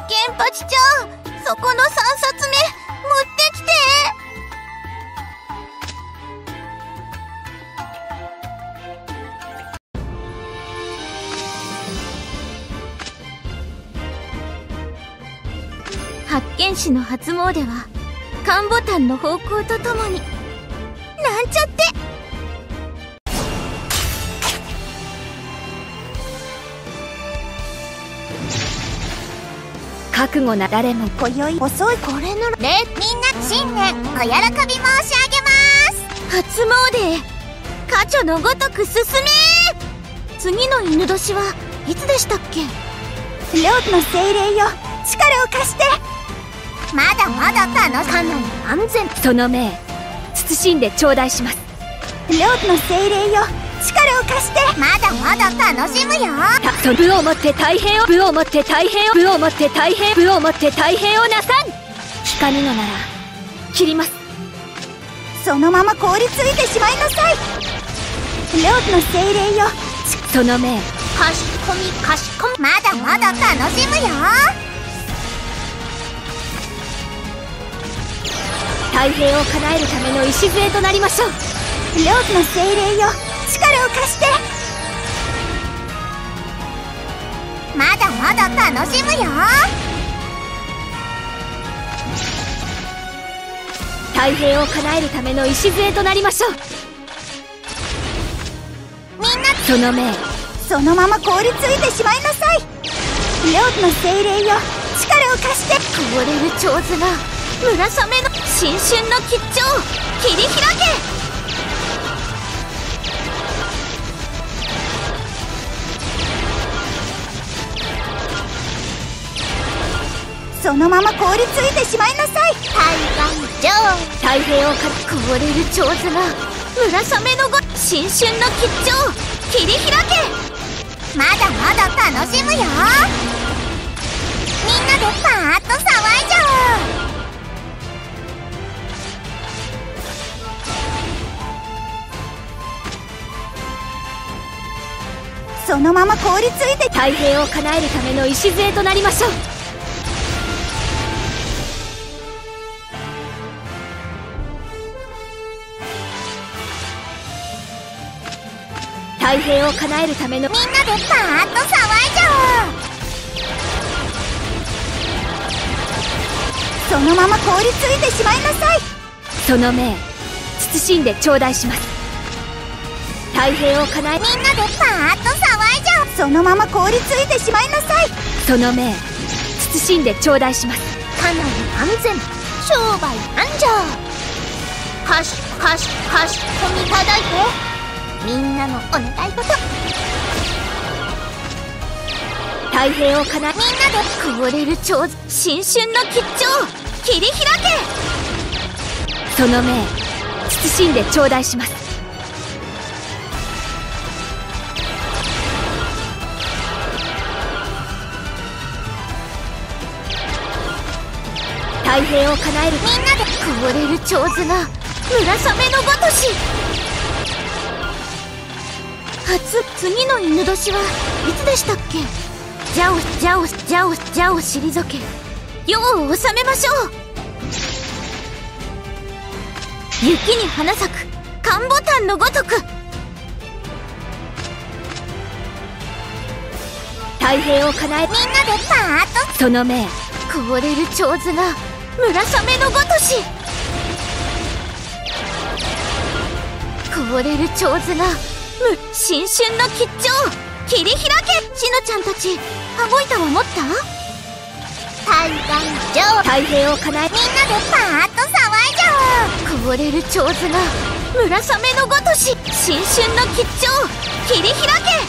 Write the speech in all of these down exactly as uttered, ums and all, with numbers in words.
ケンパチちゃん、そこのさんさつめ持ってきて。八犬士の初詣は缶ボタンの方向とともになんちゃって。 覚悟な誰も今宵遅い。 これならね、みんな新年お喜び申し上げます。 初詣花女のごとく進め。次の犬年はいつでしたっけ？ 両の精霊よ、力を貸して。 まだまだ楽しかない安全。 その命慎んで頂戴します。両の精霊よ、力を貸して。 まだまだ楽しむよ。 たそ部をもって太平を部をもって太平を部をもって太平部をもって太平をなさん。聞かぬのなら切ります。そのまま凍りついてしまいなさい。両の精霊よ、その命かしこみかしこみ。まだまだ楽しむよ。 太平を叶えるための礎となりましょう。両の精霊よ、力を貸して。 まだまだ楽しむよ。 太平を叶えるための礎となりましょう。 みんなその命そのまま凍りついてしまいなさい。両の精霊よ、力を貸して。 こぼれる長綱村雨の新春の吉兆切り開け。 そのまま凍りついてしまいなさい。 対岸上太平をかこぼれる長綱村雨のご新春の吉兆切り開け。 まだまだ楽しむよ。みんなでパーッと騒いじゃおう。 そのまま凍りついて太平を叶えるための礎となりましょう。太平を叶えるためのみんなでパーッと騒いじゃおう。 そのまま凍りついてしまいなさい。その命慎んで頂戴します。太平を叶えみんなでパーッと騒いじゃおう。 そのまま凍りついてしまいなさい。その命慎んで頂戴します。 家内安全、商売繁盛。かしかしかしこみただいて。みんなのお願い事。 太平を叶えみんなでこぼれる長新春の吉兆切り開け。その命慎んで頂戴します。太平を叶えるみんなでこぼれる長綱村雨のごとし。初次の犬年はいつでしたっけ？じゃおじゃおじゃおじゃお退け世を治めましょう。雪に花咲く缶ボタンのごとく。 太平を叶えみんなでパーッとその命こぼれる長綱村雨のごとし。こぼれる長綱む新春の吉兆切り開け。しのちゃんたち羽子板は持った？ 対岸上太平を叶えみんなでパーッと騒いじゃおう。 こぼれる長綱村雨のごとし。新春の吉兆切り開け。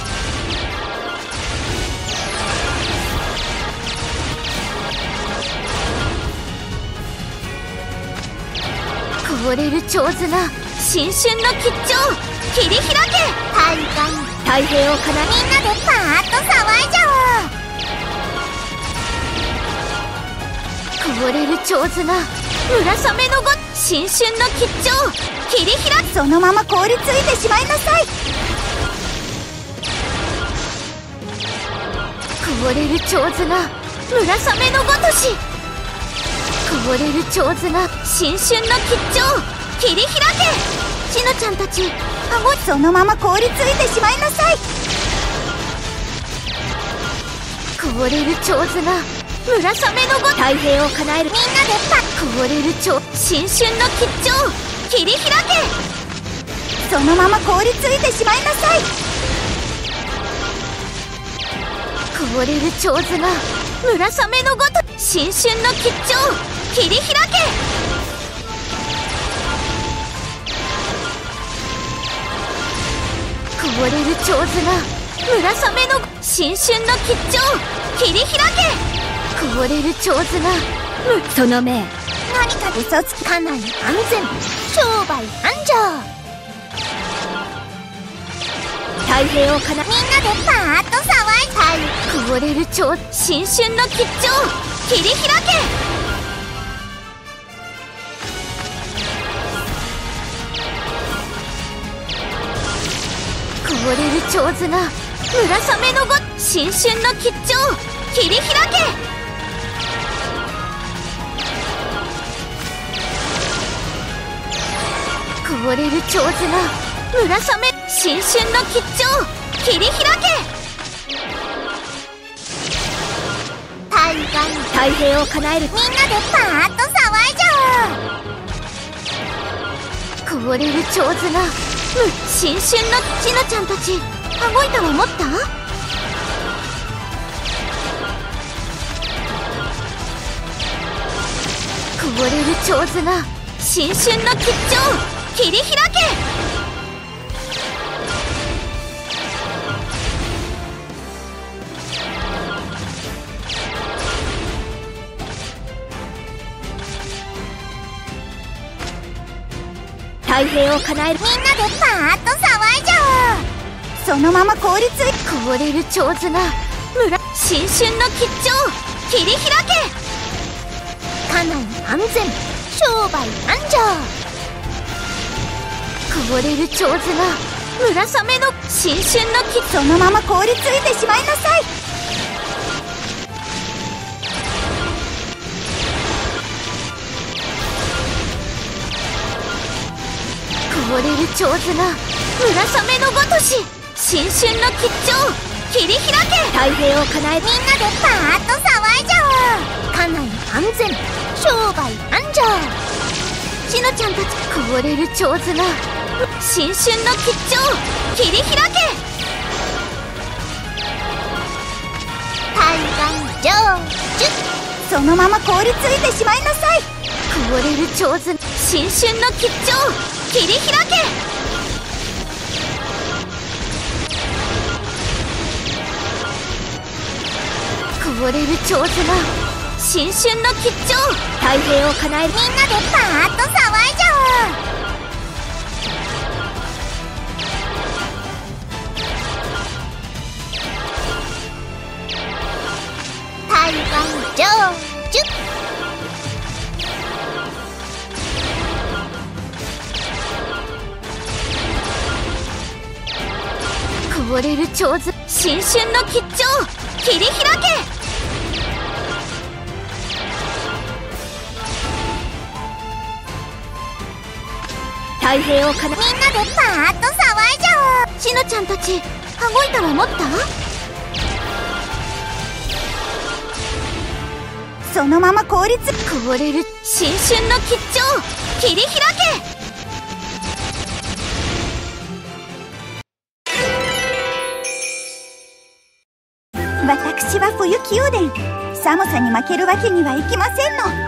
こぼれる長綱新春の吉兆切り開け。 対岸太平を叶えみんなでパーッと騒いじゃおう。 こぼれる長綱村雨のご新春の吉兆切り開け。 そのまま凍りついてしまいなさい。 こぼれる長綱村雨のごとし。こぼれる蝶綱、新春の吉兆、切り開け。しのちゃんたち、あごそのまま凍りついてしまいなさい。こぼれる蝶綱、村雨のごと太平を叶える。 みんなでパッ。こぼれる蝶、新春の吉兆、切り開け。そのまま凍りついてしまいなさい。こぼれる蝶綱、村雨のごと新春の吉兆、切り開け。こぼれる蝶綱、村雨の新春の吉兆、切り開け。こぼれる蝶綱、むその命。 何か嘘つかない。安全、商売繁盛。 太平をかな。 みんなでパーッと騒いたい。 こぼれる蝶、新春の吉兆、切り開け。こぼれる蝶綱、村雨のご新春の吉兆、切り開け。こぼれる蝶綱、村雨新春の吉兆、切り開け。 対岸、 太平を叶える。 みんなでパーッと騒いじゃこぼれる蝶綱、む新春のしのちゃんたち、羽子板は持った？こぼれる蝶綱、新春の吉兆、切り開け。 太平を叶える。 みんなでパーッと騒いじゃおう。 そのまま凍りつい。こぼれる蝶綱、村新春の吉兆、切り開け。 家内安全、商売繁盛。 こぼれる蝶綱、村雨の新春の吉。 そのまま凍りついてしまいなさい。 こぼれる蝶綱、村雨のごとし新春の吉兆、切り開け。 太平を叶える。 みんなでパーッと騒いじゃおう。家内安全、商売繁盛。 しのちゃんたち、こぼれる蝶綱、新春の吉兆、切り開け。 対岸成就。 そのまま凍りついてしまいなさい。こぼれる蝶綱、新春の吉兆、切り開け。こぼれる蝶綱、新春の吉兆、 太平を叶える。 みんなでパーッと騒いじゃおう。対岸成就。 こぼれる蝶綱、新春の吉兆、切り開け。 太平を叶え。 みんなでパーッと騒いじゃおう。 しのちゃんたち、羽子板は持った？そのまま凍りつ。こぼれる新春の吉兆、切り開け。 私は冬木おでん、寒さに負けるわけにはいきませんの。